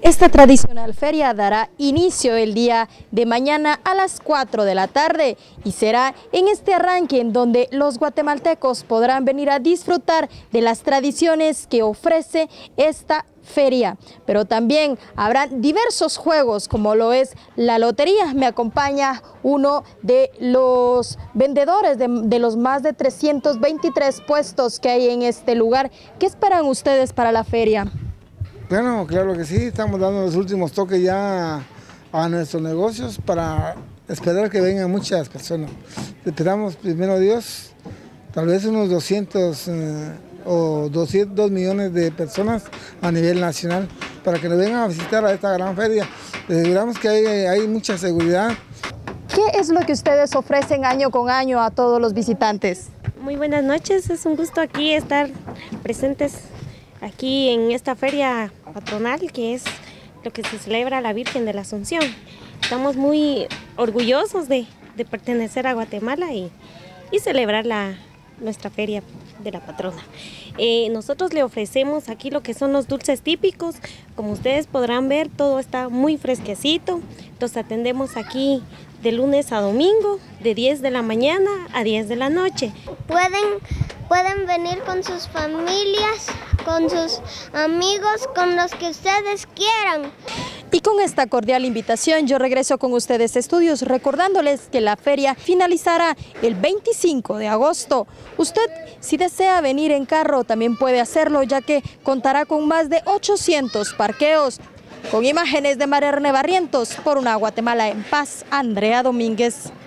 Esta tradicional feria dará inicio el día de mañana a las 4 de la tarde y será en este arranque en donde los guatemaltecos podrán venir a disfrutar de las tradiciones que ofrece esta feria. Pero también habrá diversos juegos como lo es la lotería. Me acompaña uno de los vendedores de los más de 323 puestos que hay en este lugar. ¿Qué esperan ustedes para la feria? Bueno, claro que sí, estamos dando los últimos toques ya a nuestros negocios para esperar que vengan muchas personas. Esperamos, primero Dios, tal vez unos 200 o 202 millones de personas a nivel nacional para que nos vengan a visitar a esta gran feria. Les aseguramos que hay mucha seguridad. ¿Qué es lo que ustedes ofrecen año con año a todos los visitantes? Muy buenas noches, es un gusto aquí estar presentes aquí en esta feria patronal que es lo que se celebra a la Virgen de la Asunción. Estamos muy orgullosos de pertenecer a Guatemala y celebrar nuestra feria de la patrona. Nosotros le ofrecemos aquí lo que son los dulces típicos. Como ustedes podrán ver, todo está muy fresquecito. Los atendemos aquí de lunes a domingo, de 10 de la mañana a 10 de la noche. Pueden venir con sus familias, con sus amigos, con los que ustedes quieran. Y con esta cordial invitación yo regreso con ustedes a estudios recordándoles que la feria finalizará el 25 de agosto. Usted, si desea venir en carro, también puede hacerlo, ya que contará con más de 800 parqueos. Con imágenes de María René Barrientos, por una Guatemala en paz, Andrea Domínguez.